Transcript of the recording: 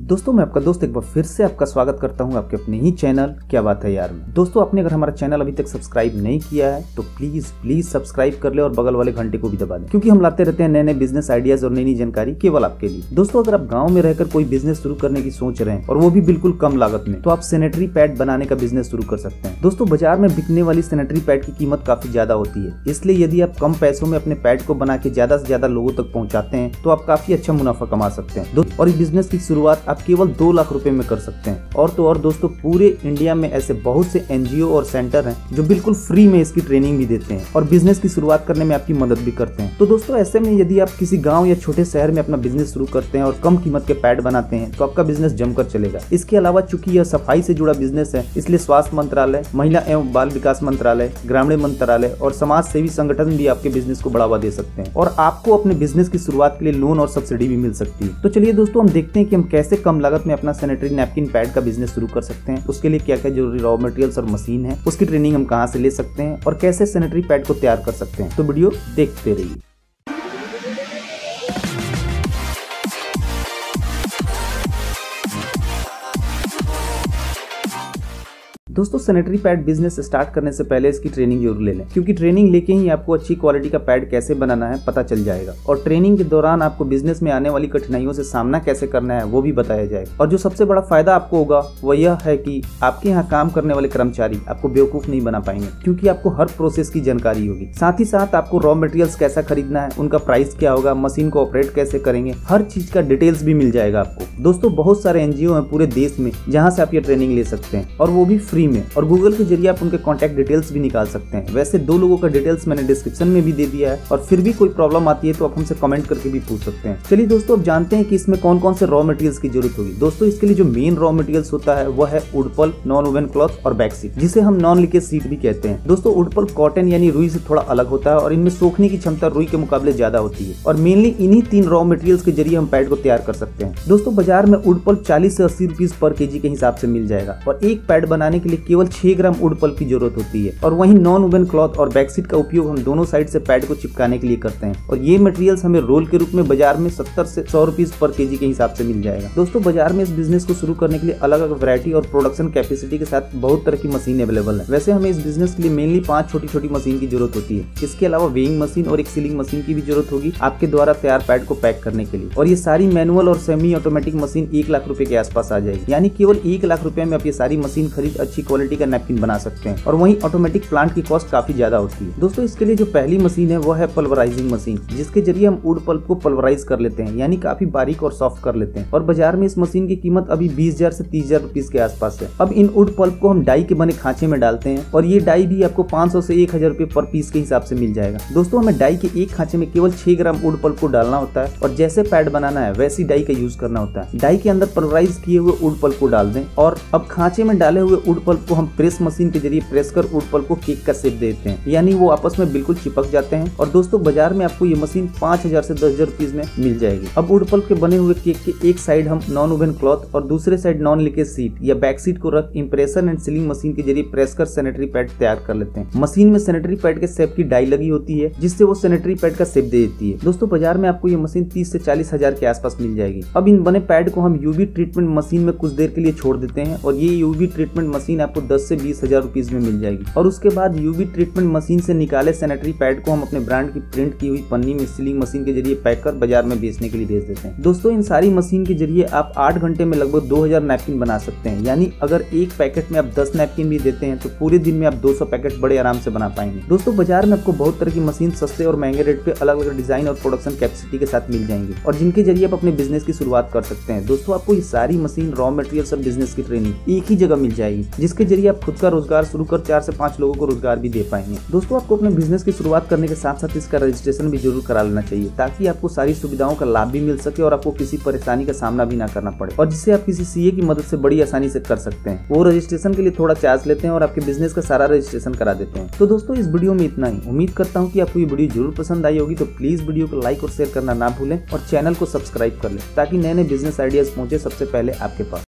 दोस्तों मैं आपका दोस्त एक बार फिर से आपका स्वागत करता हूं आपके अपने ही चैनल क्या बात है यार में। दोस्तों आपने अगर हमारा चैनल अभी तक सब्सक्राइब नहीं किया है तो प्लीज सब्सक्राइब कर ले और बगल वाले घंटे को भी दबा दें, क्योंकि हम लाते रहते हैं नए नए बिजनेस आइडियाज और नई नई जानकारी केवल आपके लिए। दोस्तों अगर आप गाँव में रहकर कोई बिजनेस शुरू करने की सोच रहे हैं और वो भी बिल्कुल कम लागत में, तो आप सैनिटरी पैड बनाने का बिजनेस शुरू कर सकते हैं। दोस्तों बाजार में बिकने वाली सैनिटरी पैड की कीमत काफी ज्यादा होती है, इसलिए यदि आप कम पैसों में अपने पैड को बना के ज्यादा से ज्यादा लोगों तक पहुंचाते हैं तो आप काफी अच्छा मुनाफा कमा सकते हैं। और इस बिजनेस की शुरुआत आप केवल 2 लाख रुपए में कर सकते हैं। और तो और दोस्तों पूरे इंडिया में ऐसे बहुत से एनजीओ और सेंटर हैं जो बिल्कुल फ्री में इसकी ट्रेनिंग भी देते हैं और बिजनेस की शुरुआत करने में आपकी मदद भी करते हैं। तो दोस्तों ऐसे में यदि आप किसी गांव या छोटे शहर में अपना बिजनेस शुरू करते हैं और कम कीमत के पैड बनाते हैं तो आपका बिजनेस जमकर चलेगा। इसके अलावा चूंकि यह सफाई से जुड़ा बिजनेस है, इसलिए स्वास्थ्य मंत्रालय, महिला एवं बाल विकास मंत्रालय, ग्रामीण मंत्रालय और समाज सेवी संगठन भी आपके बिजनेस को बढ़ावा दे सकते हैं और आपको अपने बिजनेस की शुरुआत के लिए लोन और सब्सिडी भी मिल सकती है। तो चलिए दोस्तों हम देखते हैं कि हम कैसे कम लागत में अपना सैनिटरी नैपकिन पैड का बिजनेस शुरू कर सकते हैं। उसके लिए क्या क्या जरूरी रॉ मटेरियल्स और मशीन है, उसकी ट्रेनिंग हम कहां से ले सकते हैं और कैसे सैनिटरी पैड को तैयार कर सकते हैं। तो वीडियो देखते रहिए। दोस्तों सैनिटरी पैड बिजनेस स्टार्ट करने से पहले इसकी ट्रेनिंग जरूर ले लें, क्योंकि ट्रेनिंग लेके ही आपको अच्छी क्वालिटी का पैड कैसे बनाना है पता चल जाएगा और ट्रेनिंग के दौरान आपको बिजनेस में आने वाली कठिनाइयों से सामना कैसे करना है वो भी बताया जाएगा। और जो सबसे बड़ा फायदा आपको होगा वो यह है कि आपके यहाँ काम करने वाले कर्मचारी आपको बेवकूफ नहीं बना पाएंगे, क्योंकि आपको हर प्रोसेस की जानकारी होगी। साथ ही साथ आपको रॉ मटेरियल्स कैसा खरीदना है, उनका प्राइस क्या होगा, मशीन को ऑपरेट कैसे करेंगे, हर चीज का डिटेल्स भी मिल जाएगा आपको। दोस्तों बहुत सारे एनजीओ हैं पूरे देश में जहाँ से आप ये ट्रेनिंग ले सकते हैं और वो भी फ्री में, और गूगल के जरिए आप उनके कॉन्टैक्ट डिटेल्स भी निकाल सकते हैं। वैसे 2 लोगों का डिटेल्स मैंने डिस्क्रिप्शन में भी दे दिया है और फिर भी कोई प्रॉब्लम आती है तो आप हमसे कमेंट करके भी पूछ सकते हैं। चलिए दोस्तों अब जानते हैं कि इसमें कौन कौन से रॉ मटेरियल्स की जरूरत होगी। दोस्तों इसके लिए जो मेन रॉ मटेरियल्स होता है वो है wood pulp, non woven cloth और बैकशीट, जिसे हम नॉन लीकेज सीट भी कहते हैं। दोस्तों वुड पल्प कॉटन यानी रुई से थोड़ा अलग होता है और इनमें सोखने की क्षमता रुई के मुकाबले ज्यादा होती है और मेनली इन्हीं 3 रॉ मटेरियल्स के जरिए हम पैड को तैयार कर सकते हैं। दोस्तों बाजार में वुड पल्प 40 से 80 रुपीज पर केजी के हिसाब से मिल जाएगा और एक पैड बनाने के लिए केवल 6 ग्राम वुड पल्प की जरूरत होती है। और वहीं नॉन वुवन क्लॉथ और बैकशीट का उपयोग हम दोनों साइड से पैड को चिपकाने के लिए करते हैं और ये मटेरियल्स हमें रोल के रूप में बाजार में 70 से 100 रुपीज पर केजी के हिसाब से मिल जाएगा। दोस्तों बाजार में इस बिजनेस को शुरू करने के लिए अलग अलग वैरायटी और प्रोडक्शन कैपेसिटी के साथ बहुत तरह की मशीन अवेलेबल है। वैसे हमें इस बिजनेस के लिए मेनली 5 छोटी छोटी मशीन की जरूरत होती है। इसके अलावा वेइंग मशीन और एक सीलिंग मशीन की भी जरूरत होगी आपके द्वारा तैयार पैड को पैक करने के लिए। और ये सारी मैनुअल और सेमी ऑटोमेटिक मशीन 1 लाख रुपए के आसपास आ जाएगी, यानी केवल 1 लाख रुपए में आप ये सारी मशीन खरीद अच्छी क्वालिटी का नैपकिन बना सकते हैं। और वहीं ऑटोमेटिक प्लांट की कॉस्ट काफी ज्यादा होती है। दोस्तों इसके लिए जो पहली मशीन है वो है पल्वराइजिंग मशीन, जिसके जरिए हम वुड पल्प को पल्वराइज कर लेते हैं, यानी काफी बारीक और सॉफ्ट कर लेते हैं। और बाजार में इस मशीन की कीमत अभी 20,000 से 30,000 रुपीज के आसपास है। अब इन वुड पल्प को हम डाई के बने खांचे में डालते हैं और ये डाई भी आपको 500 से 1,000 रुपए पर पीस के हिसाब से मिल जाएगा। दोस्तों हमें डाई के एक खांचे में केवल 6 ग्राम वुड पल्प को डालना होता है और जैसे पैड बनाना है वैसी डाई का यूज करना होता है। डाई के अंदर पल्वराइज किए हुए वुड पल्प को डाल दें और अब खांचे में डाले हुए वुड पल्प को हम प्रेस मशीन के जरिए प्रेस कर वुड पल्प को केक का शेप देते हैं, यानी वो आपस में बिल्कुल चिपक जाते हैं। और दोस्तों बाजार में आपको ये मशीन 5,000 से 10,000 रुपीज में मिल जाएगी। अब वुड पल्प के बने हुए केक के एक साइड हम नॉन वुवन क्लॉथ और दूसरे साइड नॉन लीकेज सीट या बैक सीट को रख इम्प्रेशन एंड सीलिंग मशीन के जरिए प्रेस कर सैनिटरी पैड तैयार कर लेते हैं। मशीन में सैनिटरी पैड के शेप की डाई लगी होती है, जिससे वो सैनिटरी पैड का शेप दे देती है। दोस्तों बाजार में आपको ये मशीन 30 से 40,000 के आसपास मिल जाएगी। अब इन बने पैड को हम यूवी ट्रीटमेंट मशीन में कुछ देर के लिए छोड़ देते हैं और ये यूवी ट्रीटमेंट मशीन आपको 10 से 20,000 रुपीज में मिल जाएगी। और उसके बाद यूवी ट्रीटमेंट मशीन से निकाले सैनिटरी पैड को हम अपने ब्रांड की प्रिंट की हुई पन्नी में सीलिंग मशीन के जरिए पैक कर बाजार में बेचने के लिए भेज देते हैं। दोस्तों इन सारी मशीन के जरिए आप 8 घंटे में लगभग 2000 नैपकिन बना सकते हैं, यानी अगर एक पैकेट में आप 10 नैपकिन भी देते हैं तो पूरे दिन में आप 200 पैकेट बड़े आराम से बना पाएंगे। दोस्तों बाजार में आपको बहुत तरह की मशीन सस्ते और महंगे रेट पे अलग अलग डिजाइन और प्रोडक्शन कैपेसिटी के साथ मिल जाएंगे और जिनके जरिए आप अपने बिजनेस की शुरुआत कर सकते हैं। दोस्तों आपको ये सारी मशीन, रॉ मटेरियल और बिजनेस की ट्रेनिंग एक ही जगह मिल जाएगी, जिसके जरिए आप खुद का रोजगार शुरू कर 4 से 5 लोगों को रोजगार भी दे पाएंगे। दोस्तों आपको अपने बिजनेस की शुरुआत करने के साथ साथ इसका रजिस्ट्रेशन भी जरूर करा लेना चाहिए, ताकि आपको सारी सुविधाओं का लाभ भी मिल सके और आपको किसी परेशानी का सामना भी ना करना पड़े, और जिससे आप किसी सीए की मदद से बड़ी आसानी से कर सकते हैं। वो रजिस्ट्रेशन के लिए थोड़ा चार्ज लेते हैं और आपके बिजनेस का सारा रजिस्ट्रेशन करा देते हैं। तो दोस्तों इस वीडियो में इतना ही। उम्मीद करता हूँ कि आपको ये वीडियो जरूर पसंद आई होगी। तो प्लीज वीडियो को लाइक और शेयर करना ना भूलें और चैनल को सब्सक्राइब कर लें, ताकि नए नए बिजनेस आइडियाज पहुंचे सबसे पहले आपके पास।